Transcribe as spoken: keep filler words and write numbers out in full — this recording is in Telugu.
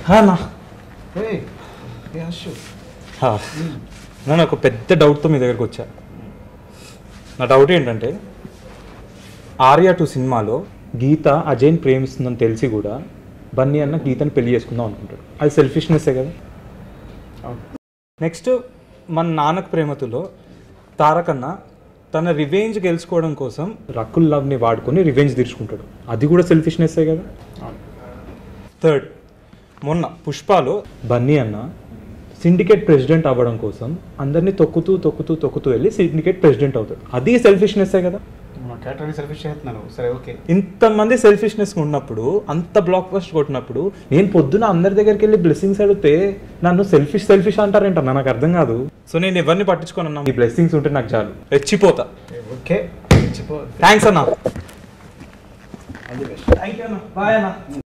అన్నా నేను ఒక పెద్ద డౌట్తో మీ దగ్గరకు వచ్చా. నా డౌట్ ఏంటంటే ఆర్య టూ సినిమాలో గీత అజయ్ని ప్రేమిస్తుందని తెలిసి కూడా బన్నీ అన్న గీతని పెళ్లి చేసుకుందాం అనుకుంటాడు. అది సెల్ఫిష్నెస్సే కదా. నెక్స్ట్ మన నాన్నకు ప్రేమతులో తారకన్న తన రివెంజ్ గెలుచుకోవడం కోసం రకుల్ లవ్ని వాడుకొని రివెంజ్ తీర్చుకుంటాడు. అది కూడా సెల్ఫిష్నెస్సే కదా. థర్డ్, మొన్న పుష్పలో బన్నీ అన్న సిండికేట్ ప్రెసిడెంట్ అవ్వడం కోసం అందరినీ తొక్కుతూ తొక్కుతూ తొక్కుతూ వెళ్ళి సిండికేట్ ప్రెసిడెంట్ అవుతాడు. అది సెల్ఫిష్నెస్సే కదా. ఇంతమంది సెల్ఫిష్నెస్ ఉన్నప్పుడు, అంత బ్లాక్ బస్ట్ కొట్టినప్పుడు నేను పొద్దున అందరి దగ్గరికి వెళ్ళి బ్లెస్సింగ్స్ అడిగితే నన్ను సెల్ఫిష్ సెల్ఫిష్ అంటారేంటన్నా, నాకు అర్థం కాదు. సో నేను ఎవరిని పట్టించుకోనన్నా, ఈ బ్లెస్సింగ్స్ ఉంటే నాకు చాలు, రెచ్చిపోతా. ఓకే, థ్యాంక్స్ అన్నా. బాయ్ అన్న.